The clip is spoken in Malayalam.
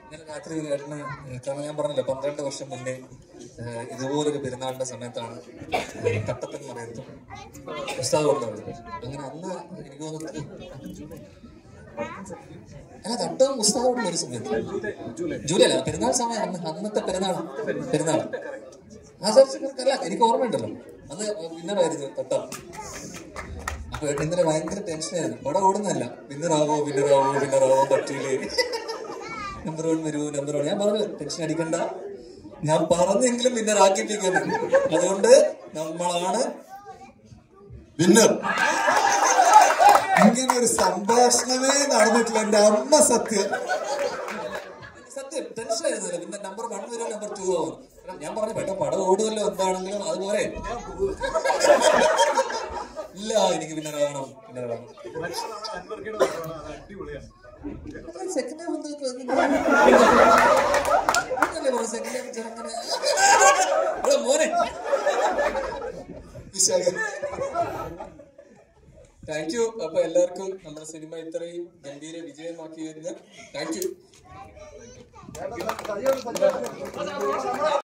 ഇന്നലെ രാത്രി ഏട്ടന്, കാരണം ഞാൻ പറഞ്ഞല്ലോ 12 വർഷം മുന്നേ ഇതുപോലൊരു പെരുന്നാളിന്റെ സമയത്താണ് തട്ടത്തിൽ മറയത്തും ഉസ്താദ് കൊണ്ടുവരുന്നത്. അങ്ങനെ അന്ന് എനിക്ക് തോന്നുന്നത് തട്ടവും ഉസ്താദോടും ഒരു സമയത്ത് ജൂലൈ അല്ല, പെരുന്നാൾ സമയം, അന്നത്തെ പെരുന്നാൾ അല്ല, എനിക്ക് ഓർമ്മയുണ്ടല്ലോ, അന്ന് വിന്നറായിരുന്നു തട്ടം. അപ്പൊ ഇന്നലെ ഭയങ്കര ടെൻഷനായിരുന്നു. പടം ഓടുന്നതല്ല, വിന്നറാവോ പറ്റൂലേ, നമ്പർ 1 വരൂ, നമ്പർ 1. ഞാൻ പറഞ്ഞു ടെൻഷൻ അടിക്കണ്ട, ഞാൻ പറഞ്ഞെങ്കിലും വിന്നർ ആക്കിപ്പിക്കുന്നു, അതുകൊണ്ട് നമ്മളാണ് വിന്നർ. ഇങ്ങനെ ഒരു സംഭാഷണമേ നടന്നിട്ടില്ല എന്റെ അമ്മ. സത്യം ടെൻഷൻ ആയിരുന്നില്ല. പിന്നെ നമ്പർ 1 വരും, നമ്പർ 2 ആവും. ഞാൻ പറഞ്ഞു പെട്ടോ പടം ഓടുമല്ലോ, എന്താണെങ്കിലും അതുപോലെ ഇല്ല, എനിക്ക് വിന്നറാവണം. സെക്കൻഡ് മോനെ താങ്ക് യു. അപ്പൊ എല്ലാവർക്കും നമ്മുടെ സിനിമ ഇത്രയും ഗംഭീര വിജയമാക്കിയതിന് താങ്ക് യു.